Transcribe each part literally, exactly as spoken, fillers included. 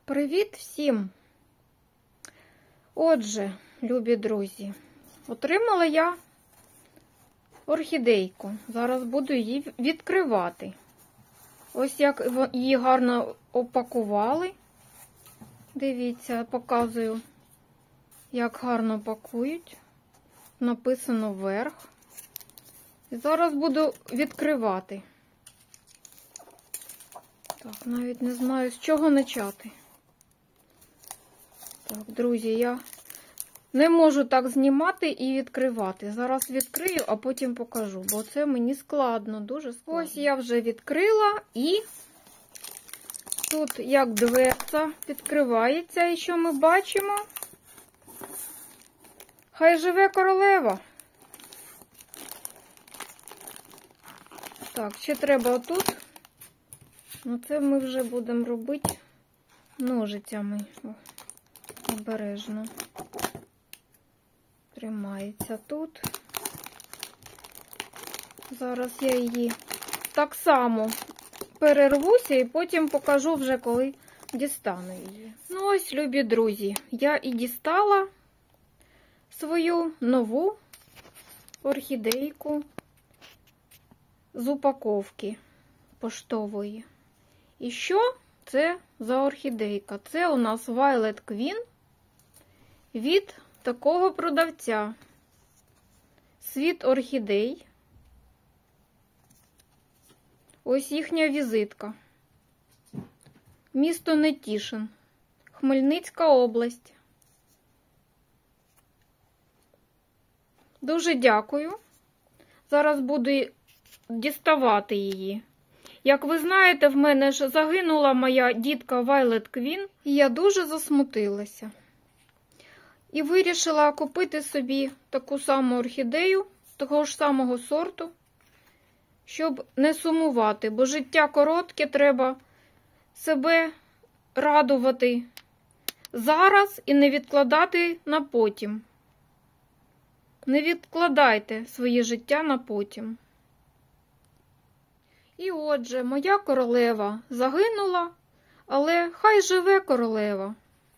Привіт всім! Отже, любі друзі, отримала я орхідейку. Зараз буду її відкривати. Ось як її гарно опакували. Дивіться, показую, як гарно пакують. Написано вверх. І зараз буду відкривати. Так, навіть не знаю, з чого почати. Так, друзі, я не можу так знімати і відкривати. Зараз відкрию, а потім покажу, бо це мені складно, дуже складно. Ось я вже відкрила і тут як дверця відкривається, і що ми бачимо? Хай живе королева. Так, ще треба отут. Ну, це ми вже будемо робити ножицями. О, обережно. Тримається тут. Зараз я її так само перервуся і потім покажу вже, коли дістану її. Ну ось, любі друзі, я і дістала свою нову орхідейку з упаковки поштової. І що це за орхідейка? Це у нас Violet Queen від такого продавця. Світ орхідей. Ось їхня візитка. Місто Нетішин, Хмельницька область. Дуже дякую. Зараз буду діставати її. Як ви знаєте, в мене ж загинула моя дітка Violet Queen, і я дуже засмутилася. І вирішила купити собі таку саму орхідею, того ж самого сорту, щоб не сумувати, бо життя коротке, треба себе радувати зараз і не відкладати на потім. Не відкладайте своє життя на потім. І отже, моя королева загинула, але хай живе королева.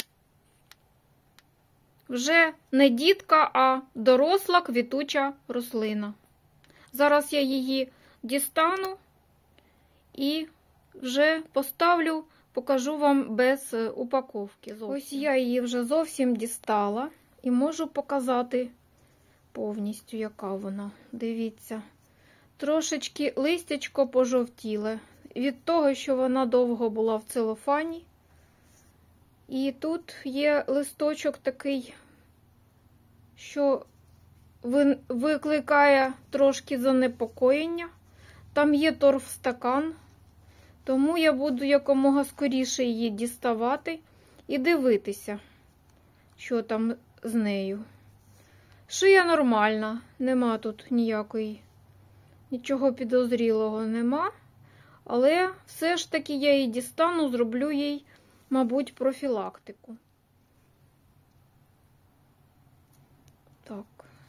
Вже не дітка, а доросла квітуча рослина. Зараз я її дістану і вже поставлю, покажу вам без упаковки. Зовсім. Ось я її вже зовсім дістала і можу показати повністю, яка вона. Дивіться. Трошечки листячко пожовтіле від того, що вона довго була в целофані. І тут є листочок такий, що викликає трошки занепокоєння. Там є торфстакан, тому я буду якомога скоріше її діставати і дивитися, що там з нею. Шия нормальна, нема тут ніякої. Нічого підозрілого нема, але все ж таки я її дістану, зроблю їй, мабуть, профілактику. Так.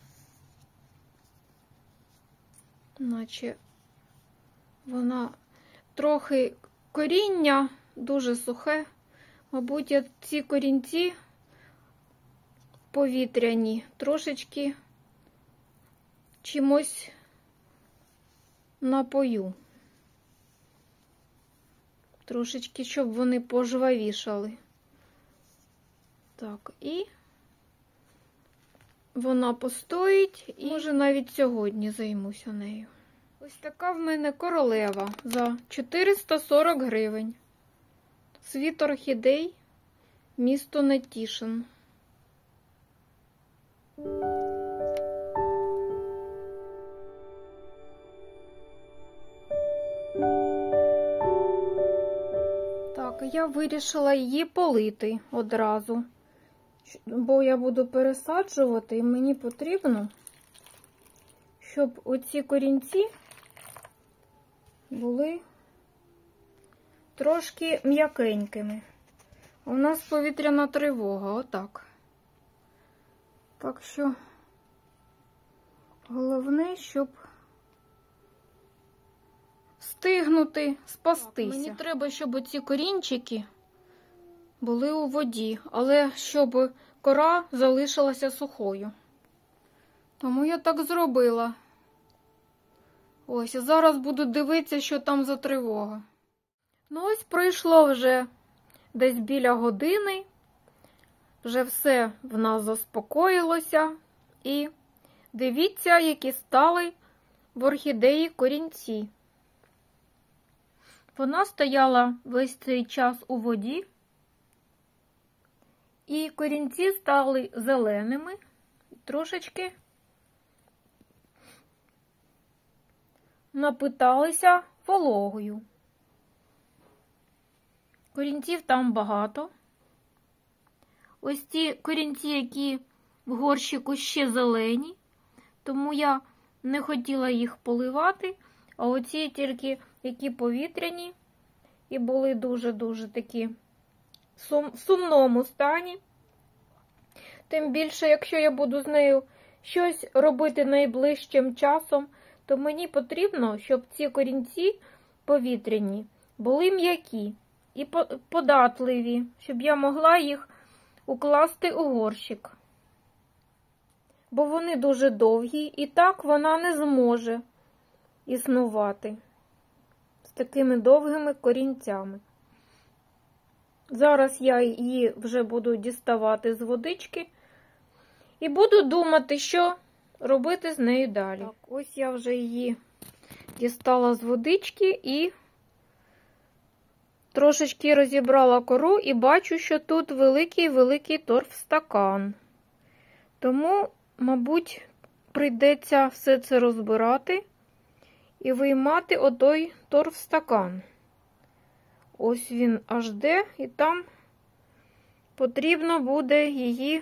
Наче вона трохи коріння, дуже сухе. Мабуть, я ці корінці повітряні трошечки чимось напою. Трошечки, щоб вони пожвавішали. Так, і вона постоїть, і може навіть сьогодні займуся нею. Ось така в мене королева за чотириста сорок гривень. Світ орхідей, місто Нетішин. Я вирішила її полити одразу, бо я буду пересаджувати, і мені потрібно, щоб оці корінці були трошки м'якенькими. У нас повітряна тривога, отак. Так що головне, щоб встигнути спастися. Так, мені треба, щоб оці корінчики були у воді, але щоб кора залишилася сухою. Тому я так зробила. Ось, а зараз буду дивитися, що там за тривога. Ну ось пройшло вже десь біля години. Вже все в нас заспокоїлося. І дивіться, які стали в орхідеї корінці. Вона стояла весь цей час у воді. І корінці стали зеленими, трошечки напиталися вологою. Корінців там багато. Ось ці корінці, які в горщику ще зелені, тому я не хотіла їх поливати, а оці тільки, які повітряні, і були дуже-дуже такі в сумному стані. Тим більше, якщо я буду з нею щось робити найближчим часом, то мені потрібно, щоб ці корінці повітряні були м'які і податливі, щоб я могла їх укласти у горщик. Бо вони дуже довгі, і так вона не зможе існувати з такими довгими корінцями. Зараз я її вже буду діставати з водички і буду думати, що робити з нею далі. Так, ось я вже її дістала з водички і трошечки розібрала кору і бачу, що тут великий-великий торфстакан. Тому, мабуть, прийдеться все це розбирати і виймати отой торфстакан. Ось він аж де, і там потрібно буде її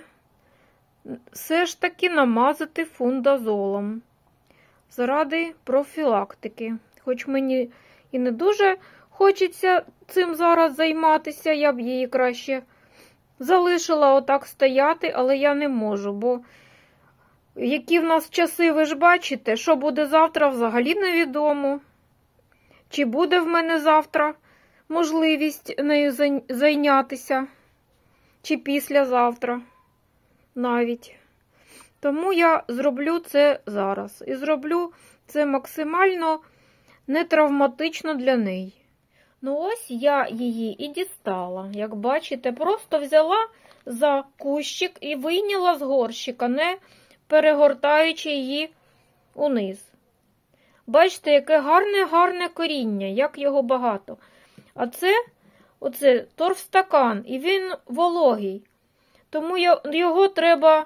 все ж таки намазати фундазолом заради профілактики. Хоч мені і не дуже хочеться цим зараз займатися, я б її краще залишила отак стояти, але я не можу, бо які в нас часи, ви ж бачите, що буде завтра, взагалі невідомо. Чи буде в мене завтра можливість нею зайнятися, чи післязавтра навіть. Тому я зроблю це зараз. І зроблю це максимально нетравматично для неї. Ну ось я її і дістала. Як бачите, просто взяла за кущик і вийняла з горщика, не перегортаючи її униз. Бачите, яке гарне-гарне коріння, як його багато. А це, оце торфстакан, і він вологий. Тому його треба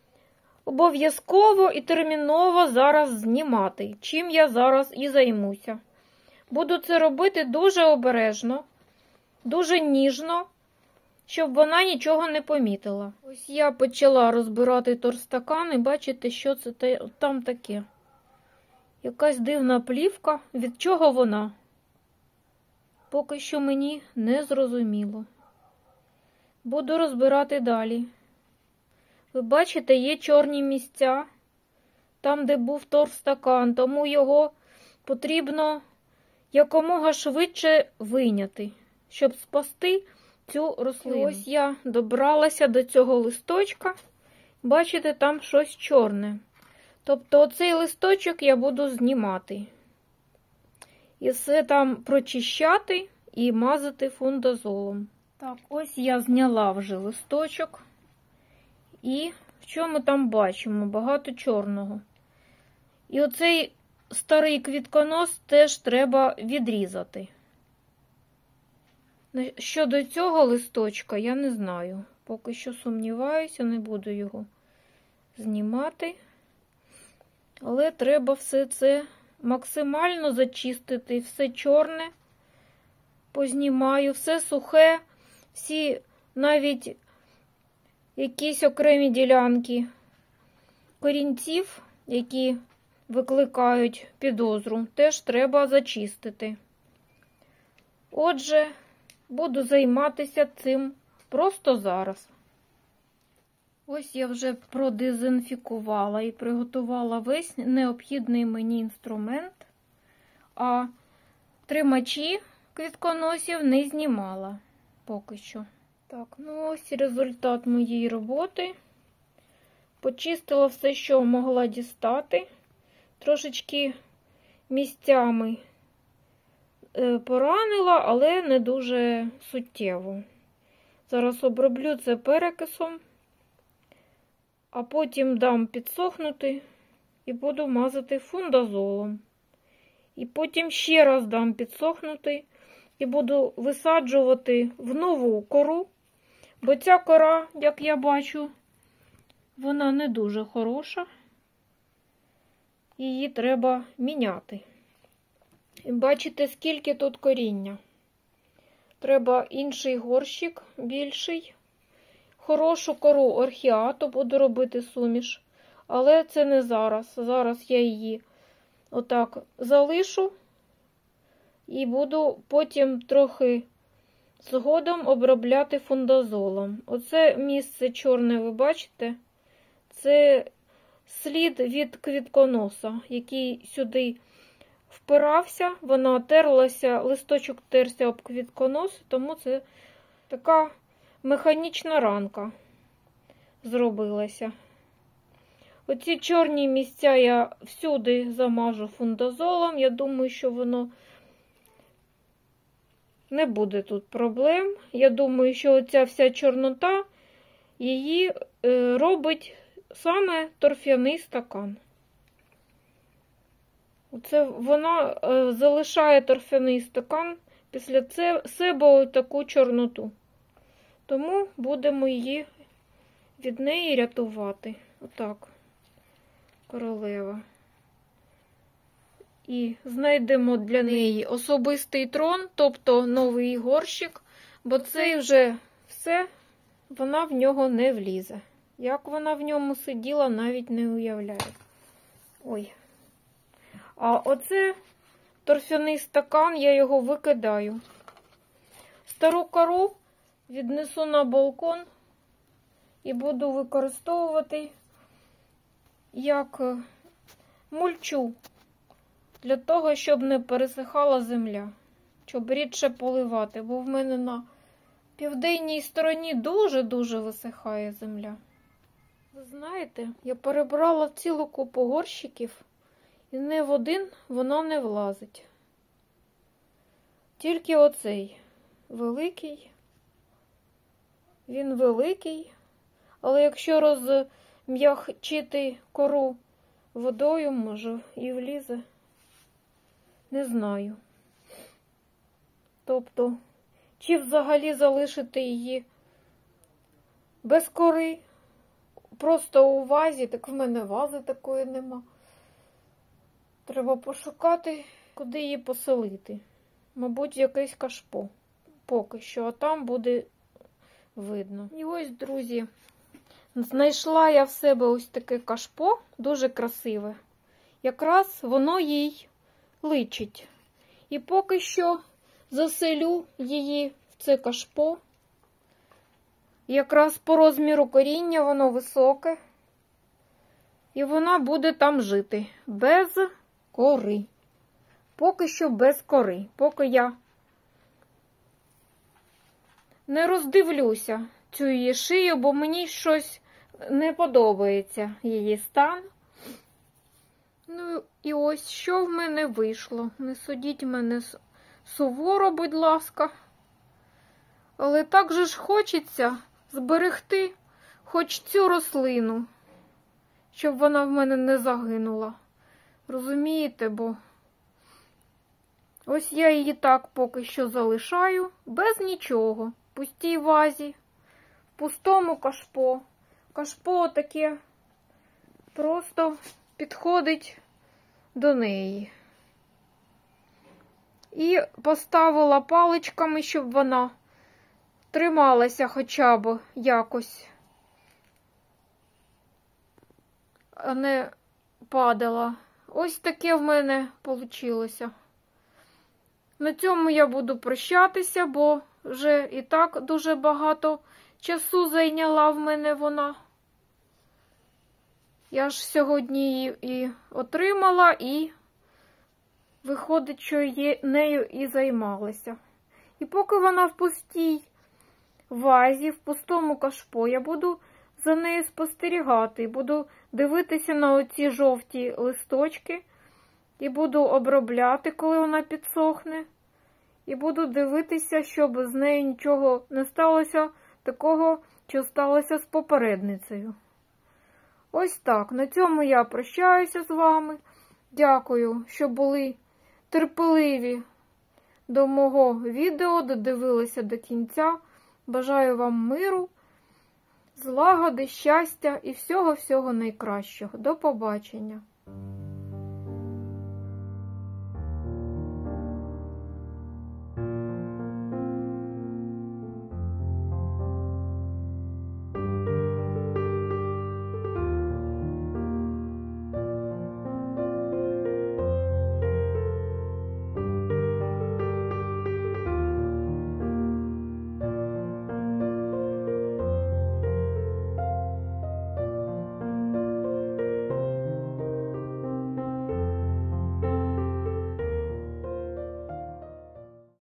обов'язково і терміново зараз знімати, чим я зараз і займуся. Буду це робити дуже обережно, дуже ніжно, щоб вона нічого не помітила. Ось я почала розбирати торфстакан і бачите, що це там таке. Якась дивна плівка. Від чого вона? Поки що мені не зрозуміло. Буду розбирати далі. Ви бачите, є чорні місця, там, де був торфстакан, тому його потрібно якомога швидше вийняти, щоб спасти цю рослину. І ось я добралася до цього листочка. Бачите, там щось чорне. Тобто оцей листочок я буду знімати. І все там прочищати і мазати фундазолом. Так, ось я зняла вже листочок. І що ми там бачимо? Багато чорного. І оцей старий квітконос теж треба відрізати. Щодо цього листочка, я не знаю. Поки що сумніваюся, не буду його знімати. Але треба все це максимально зачистити. Все чорне познімаю, все сухе, всі навіть якісь окремі ділянки корінців, які викликають підозру, теж треба зачистити. Отже, буду займатися цим просто зараз. Ось я вже продезінфікувала і приготувала весь необхідний мені інструмент, а тримачі квітконосів не знімала поки що. Так, ну ось результат моєї роботи. Почистила все, що могла дістати. Трошечки місцями поранила, але не дуже суттєво. Зараз оброблю це перекисом, а потім дам підсохнути і буду мазати фундазолом. І потім ще раз дам підсохнути і буду висаджувати в нову кору, бо ця кора, як я бачу, вона не дуже хороша. Її треба міняти. І бачите, скільки тут коріння. Треба інший горщик, більший. Хорошу кору орхіату буду робити суміш. Але це не зараз. Зараз я її отак залишу. І буду потім трохи згодом обробляти фундазолом. Оце місце чорне, ви бачите? Це слід від квітконоса, який сюди впирався, вона терлася, листочок терся об квітконос, тому це така механічна ранка зробилася. Оці чорні місця я всюди замажу фундазолом. Я думаю, що воно не буде тут проблем. Я думаю, що оця вся чорнота її е, робить саме торфяний стакан. Оце вона е, залишає торфяний стакан після це, себе таку чорноту. Тому будемо її від неї рятувати. Отак, королева. І знайдемо для неї особистий трон, тобто новий горщик, бо цей вже все, вона в нього не влізе. Як вона в ньому сиділа, навіть не уявляю. Ой. А оце торфяний стакан, я його викидаю. Стару кору віднесу на балкон і буду використовувати як мульчу. Для того, щоб не пересихала земля. Щоб рідше поливати, бо в мене на південній стороні дуже-дуже висихає земля. Ви знаєте, я перебрала цілу купу горщиків, і не в один вона не влазить. Тільки оцей великий. Він великий, але якщо розм'якчити кору водою, може, і влізе. Не знаю. Тобто, чи взагалі залишити її без кори, просто у вазі, так в мене вази такої нема. Треба пошукати, куди її поселити. Мабуть, в якесь кашпо. Поки що, а там буде видно. І ось, друзі, знайшла я в себе ось таке кашпо, дуже красиве. Якраз воно їй личить. І поки що заселю її в це кашпо. Якраз по розміру коріння воно високе. І вона буде там жити. Без кори. Поки що без кори. Поки я не роздивлюся цю її шию, бо мені щось не подобається її стан. Ну, і ось що в мене вийшло. Не судіть мене суворо, будь ласка. Але так же ж хочеться зберегти хоч цю рослину, щоб вона в мене не загинула. Розумієте, бо ось я її так поки що залишаю, без нічого. В пустій вазі, в пустому кашпо. Кашпо таке просто підходить до неї. І поставила паличками, щоб вона трималася хоча б якось, а не падала. Ось таке в мене вийшло. На цьому я буду прощатися, бо вже і так дуже багато часу зайняла в мене вона. Я ж сьогодні її і отримала, і виходить, що є, нею і займалася. І поки вона в пустій вазі, в пустому кашпо. Я буду за нею спостерігати, буду дивитися на оці жовті листочки і буду обробляти, коли вона підсохне. І буду дивитися, щоб з нею нічого не сталося такого, що сталося з попередницею. Ось так. На цьому я прощаюся з вами. Дякую, що були терпеливі до мого відео, додивилися до кінця. Бажаю вам миру, злагоди, щастя і всього-всього найкращого. До побачення!